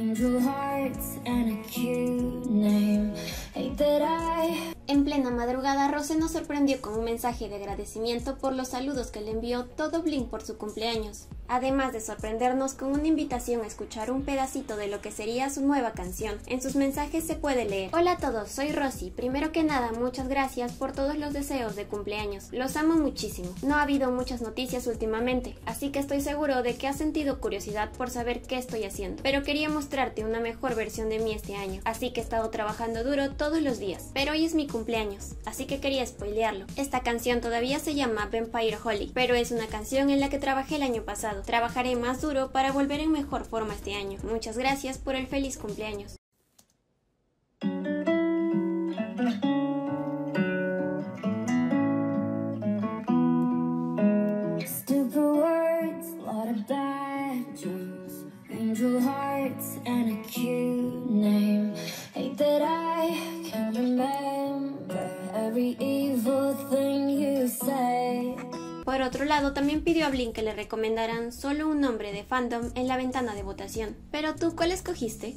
Angel hearts and a cute name. Hate that I... En plena madrugada, Rose nos sorprendió con un mensaje de agradecimiento por los saludos que le envió todo Blink por su cumpleaños, además de sorprendernos con una invitación a escuchar un pedacito de lo que sería su nueva canción. En sus mensajes se puede leer: hola a todos, soy Rosy. Primero que nada, muchas gracias por todos los deseos de cumpleaños. Los amo muchísimo. No ha habido muchas noticias últimamente, así que estoy seguro de que has sentido curiosidad por saber qué estoy haciendo. Pero quería mostrarte una mejor versión de mí este año, así que he estado trabajando duro todos los días. Pero hoy es mi cumpleaños, así que quería spoilearlo. Esta canción todavía se llama Vampire Holly, pero es una canción en la que trabajé el año pasado. Trabajaré más duro para volver en mejor forma este año. Muchas gracias por el feliz cumpleaños. Stupid words, lot of bad jokes. Angel hearts and a cute name. Hate that I can remember every evil thing you say. Por otro lado, también pidió a Blink que le recomendaran solo un nombre de fandom en la ventana de votación. Pero tú, ¿cuál escogiste?